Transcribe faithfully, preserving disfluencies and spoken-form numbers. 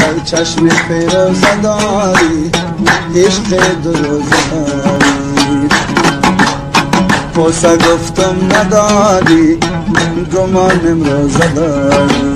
ای چشم پیروزه داری عشق دو روزه داری پوسه گفتم نداری گمان امروزه داری